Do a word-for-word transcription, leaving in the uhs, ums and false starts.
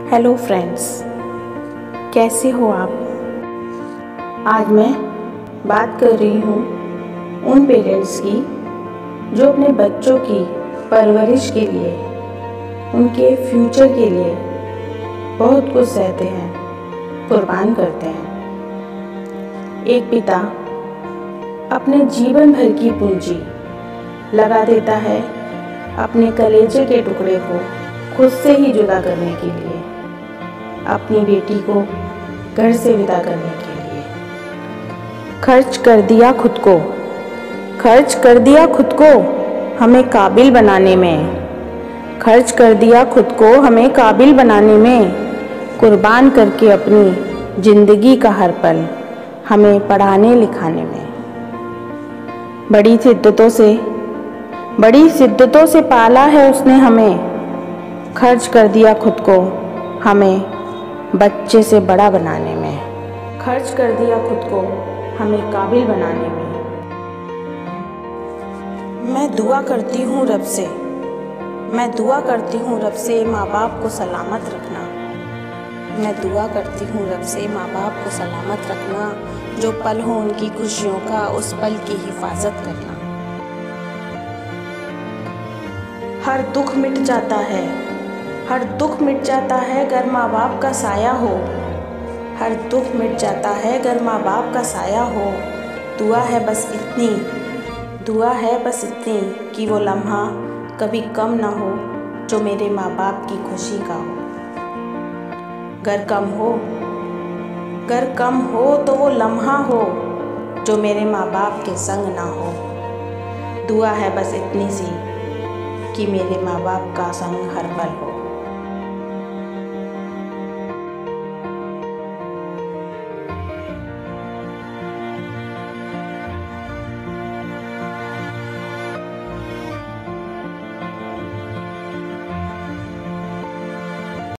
Hello friends, कैसे हो आप। आज मैं बात कर रही हूँ उन पेरेंट्स की जो अपने बच्चों की परवरिश के लिए, उनके फ्यूचर के लिए बहुत कुछ सहते हैं, कुर्बान करते हैं। एक पिता अपने जीवन भर की पूंजी लगा देता है अपने कलेजे के टुकड़े को खुद से ही जुदा करने के लिए, अपनी बेटी को घर से विदा करने के लिए। खर्च कर दिया खुद को, खर्च कर दिया खुद को हमें काबिल बनाने में, खर्च कर दिया खुद को हमें काबिल बनाने में, कुर्बान करके अपनी ज़िंदगी का हर पल हमें पढ़ाने लिखाने में। बड़ी शिद्दतों से बड़ी शिद्दतों से पाला है उसने हमें, खर्च कर दिया खुद को हमें बच्चे से बड़ा बनाने में, खर्च कर दिया खुद को हमें काबिल बनाने में। मैं दुआ करती हूँ रब से, मैं दुआ करती हूँ रब से माँ बाप को सलामत रखना, मैं दुआ करती हूँ रब से माँ बाप को सलामत रखना, जो पल हो उनकी खुशियों का उस पल की हिफाजत करना। हर दुख मिट जाता है, हर दुख मिट जाता है अगर माँ बाप का साया हो, हर दुख मिट जाता है अगर माँ बाप का साया हो। दुआ है बस इतनी, दुआ है बस इतनी कि वो लम्हा कभी कम ना हो जो मेरे माँ बाप की खुशी का हो। गर कम हो गर कम हो तो वो लम्हा हो जो मेरे माँ बाप के संग ना हो। दुआ है बस इतनी सी कि मेरे माँ बाप का संग हर पल हो।